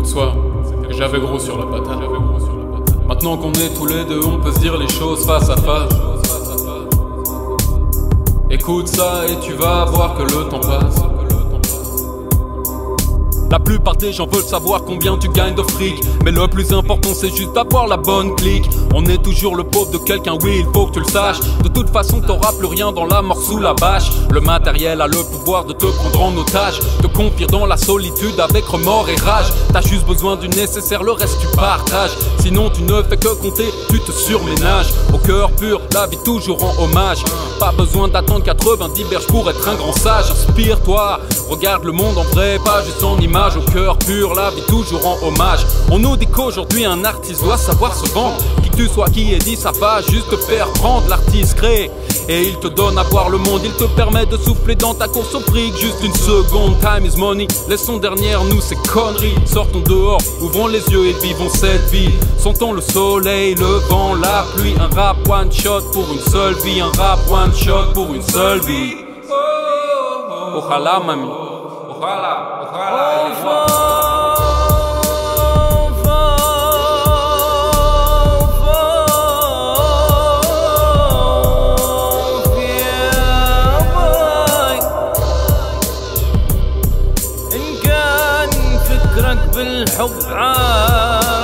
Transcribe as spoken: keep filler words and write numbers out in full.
l'autre soir, et j'avais gros sur la patate. Maintenant qu'on est tous les deux, on peut se dire les choses face à face. Écoute ça et tu vas voir que le temps passe. La plupart des gens veulent savoir combien tu gagnes de fric, mais le plus important c'est juste d'avoir la bonne clique. On est toujours le pauvre de quelqu'un, oui il faut que tu le saches. De toute façon t'auras plus rien dans la mort sous la bâche. Le matériel a le pouvoir de te prendre en otage, te confier dans la solitude avec remords et rage. T'as juste besoin du nécessaire, le reste tu partages. Sinon tu ne fais que compter, tu te surménages. Au cœur pur, la vie toujours en hommage. Pas besoin d'attendre quatre-vingt-dix berges pour être un grand sage. Inspire-toi, regarde le monde en vrai, pas juste en image. Au cœur pur, la vie toujours en hommage. On nous dit qu'aujourd'hui un artiste doit savoir se vendre. Qui que tu sois, qui est dit, ça va juste te faire prendre. L'artiste crée et il te donne à voir le monde. Il te permet de souffler dans ta course au fric. Juste une seconde, time is money. Laissons derrière nous ces conneries. Sortons dehors, ouvrons les yeux et vivons cette vie. Sentons le soleil, le vent, la pluie. Un rap one shot pour une seule vie. Un rap one shot pour une seule vie. Ojalá mami, ojalá, ojalá. بالحب عاد